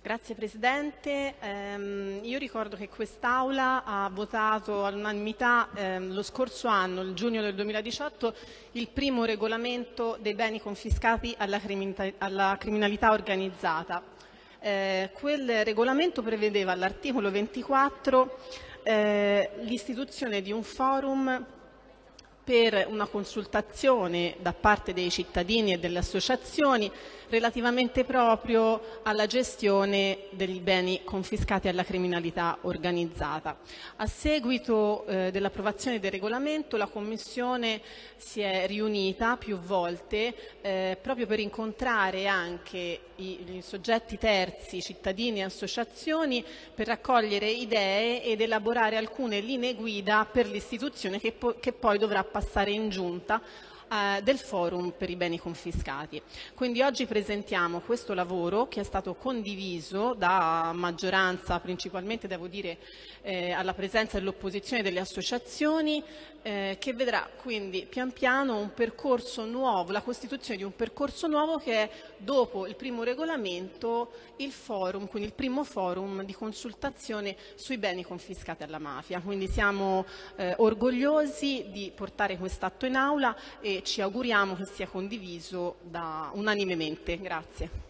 Grazie Presidente. Io ricordo che quest'Aula ha votato all'unanimità lo scorso anno, il giugno del 2018, il primo regolamento dei beni confiscati alla criminalità organizzata. Quel regolamento prevedeva all'articolo 24 l'istituzione di un forum per una consultazione da parte dei cittadini e delle associazioni relativamente proprio alla gestione degli beni confiscati alla criminalità organizzata. A seguito dell'approvazione del regolamento, la Commissione si è riunita più volte proprio per incontrare anche i soggetti terzi, cittadini e associazioni, per raccogliere idee ed elaborare alcune linee guida per l'istituzione che poi dovrà passare in giunta del forum per i beni confiscati. Quindi oggi presentiamo questo lavoro che è stato condiviso da maggioranza, principalmente devo dire alla presenza dell'opposizione e delle associazioni, che vedrà quindi pian piano un percorso nuovo, la costituzione di un percorso nuovo che è, dopo il primo regolamento, il forum, quindi il primo forum di consultazione sui beni confiscati alla mafia. Quindi siamo orgogliosi di portare quest'atto in aula e ci auguriamo che sia condiviso unanimemente. Grazie.